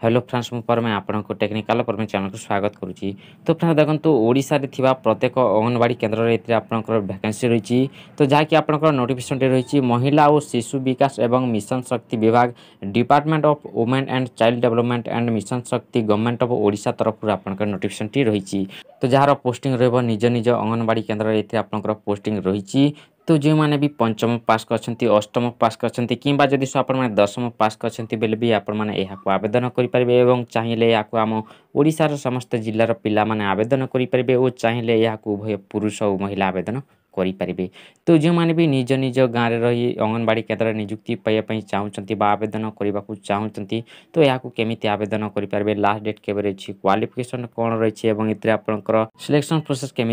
Hello friends मु परमे आपनको technical परमे channel को स्वागत करुच्ची। तो फ्रेंड्स देखो ओडिशा रे थिबा प्रत्येक अंगनवाड़ी केन्द्र रे आपनकर वैकेंसी रही। तो जहाँकि आपनकर नोटिफिकेशन रही महिला और शिशु विकास एवं मिशन शक्ति विभाग department of women and child development and mission Shakti government of Odisha तरफ आपनकर नोटिफिकेशन रही। तो जार पोस्टिंग रहिबो निज निज अंगनवाड़ी केन्द्र रे आपनकर पोस्टिंग रही। तो जो मैंने भी पंचम पास कर अष्टम पास कर कि जदि आपने दशम पास कर भी आपने आवेदन करें चाहिए आम ओडिशार समस्त जिलार पिला माने आवेदन करेंगे और चाहिए उभय पुरुष और महिला आवेदन करें। तो जो मैंने भी निज निज गाँव में रही अंगनवाड़ी केन्द्र नियुक्ति पाइबापी चाहते आवेदन करने को चाहते तो यहाँ केमी आवेदन करेंगे लास्ट डेट के क्वालिफिकेशन कौन रही है आपंकर सिलेक्शन प्रोसेस केमी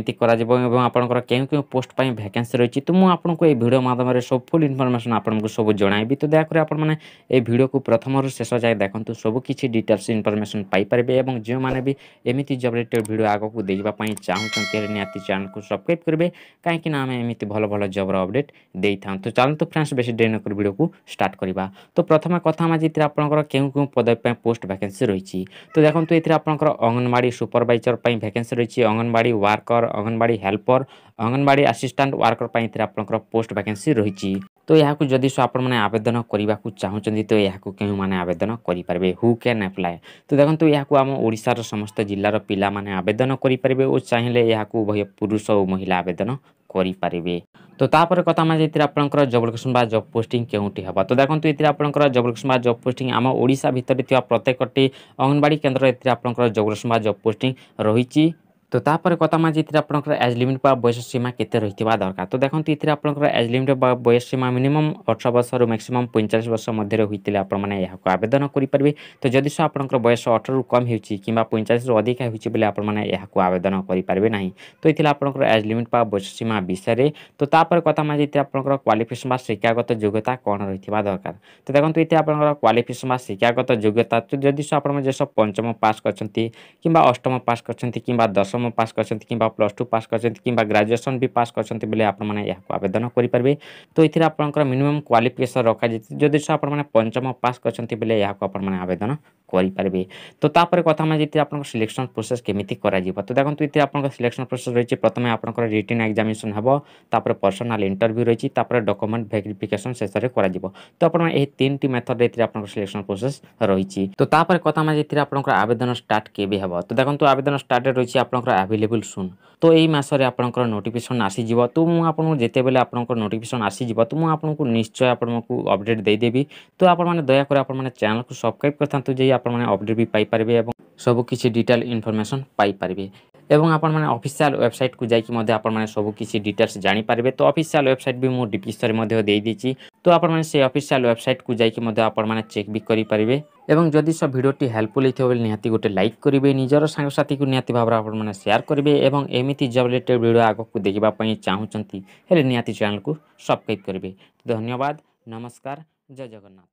आपंकर क्यों पोस्ट पर वैकेंसी रही। तो मुझे आपको ये वीडियो माध्यम सब फुल इनफॉरमेशन आपको सब जनइबी। तो दयाकोरी आपने ये वीडियो को प्रथम शेष जाए देखो सब किसी डिटेल्स इनफॉरमेशन पाइपर और जो मैंने भी एमती जब रिलेटेड वीडियो आगक देवाई चाहते निहाती चैनल को सब्सक्राइब करेंगे कहीं आम एमती भल भल जबर अपडेट दे था। तो चलते फ्रेंड्स बेसी देरी नक वीडियो को स्टार्ट करवा। तो प्रथम कथा आज आपंकर क्यों पदवी पोस्ट वैकेंसी रही। तो देखो ये आपंकर अंगनवाड़ी सुपरवाइजर वैकेंसी रही, anganwadi worker, anganwadi helper, anganwadi assistant worker आपंकर पोस्ट वैकेंसी रही। तो यहाँ जदि आपने आवेदन करने को चाहते तो यहाँ क्यों मैंने आवेदन करेंगे हु कैन अप्लाई। तो देखो यहाँ आम ओडिशार समस्त जिलार पिला माने आवेदन करेंगे और चाहिए यहाँ उभय पुरुष और महिला आवेदन करेंगे। तो तापर कथा मैं आपंकर जब लोकेशन बा जब पोस्टिंग केउटी हबा। तो देखो ये आपंकर जब लोकेशन बा जब पोस्टिंग आम ओडिशा भितर थिबा प्रत्येकटी अंगनवाड़ी केन्द्र आपंकर जब लोकेशन बा जब पोस्टिंग रही। तो तापर कथा मैं आपंकर एज लिमिट बा बयस सीमा केते रहिथिबा दरकार। तो देखो ये आपंकर एज लिमिट बा बयस सीमा मिनिमम 18 वर्ष और मैक्सिमम 45 वर्ष मध्य होते आपने यहाँ आवेदन करेंगे। तो जदि आपंकर बयस 18 रु कम हो कि 45 रु अधिक होने आपने यहाँ आवेदन करेंगे ना। तो ये आपंकर एज लिमिट बा बयस सीमा विषय। तो तापर कथा मैं आपंकर क्वालिफिकेशन बा शिक्षागत योग्यता कौन रही दरकार। तो देखो ये आपंकर क्वालिफिकेशन बा शिक्षागत योग्यता तो जदि आप जैसे पंचम पास करछंती किंबा अष्टम पास करछंती किंबा दशम पास करछंती किंबा +2 पास करछंती किंबा ग्रेजुएशन भी पास करछंती बेले आप माने यहाँ आवेदन करेंगे। तो ये आपंकर मिनिमम क्वालिफिकेशन रखा जदि आप पंचम पास करछंती बेले यहाँ आप आवेदन करेंगे। तो तापर कथा मैं आपंकर सिलेक्शन प्रोसेस केमिति करा जीवा। तो देखो ये आपंकर सिलेक्शन प्रोसेस रही प्रथम आपंकर रिटन एग्जामिनेशन हम तापर पर्सनल इंटरव्यू रही तापर डॉक्यूमेंट वेरिफिकेशन शेष में करा जीवो। तो आप तीन टी मेथड रे आपंकर सिलेक्शन प्रोसेस रही। तो तापर कथा मैं आपंकर आवेदन स्टार्ट केबे हबो। तो देखो आवेदन स्टार्ट रही आपंकर अवेलेबल सुन। तो यही मासरे आपंकर नोटिफिकेशन आसीजिवो। तो मुझे आपको जिते बेले आपंकर नोटिफिकेशन आसीजिवो तो मुझे आपको निश्चय आपको अपडेट देदेवी। तो आपने दयाकोरी आपने चैनल को सब्सक्राइब करथांतु जे आपने अपडेट भी पाई परिबे एवं सब किसी डिटेल इनफॉरमेशन पाई परिबे एवं आपने ऑफिशियल वेबसाइट को जाकि आपने सब किसी डिटेल्स जानी पारिबे। तो ऑफिशियल वेबसाइट भी मु डिस्क्रिप्शन में दे दीची। तो आपने से ऑफिशियल वेबसाइट को जाकि आपने चेक भी करि परिबे एवं जदि सब वीडियोटी हेल्पफुल होइथिबो बेले निहाती गोटे लाइक करिवे निजर सांगसाथी को निहाती भाव आपने शेयर करिवे एवं एमिति जब रिलेटेड वीडियो आगो को देखिबा पई चाहूचंती हेले निहाती चैनल को सब्सक्राइब करिवे। धन्यवाद, नमस्कार, जय जगन्नाथ।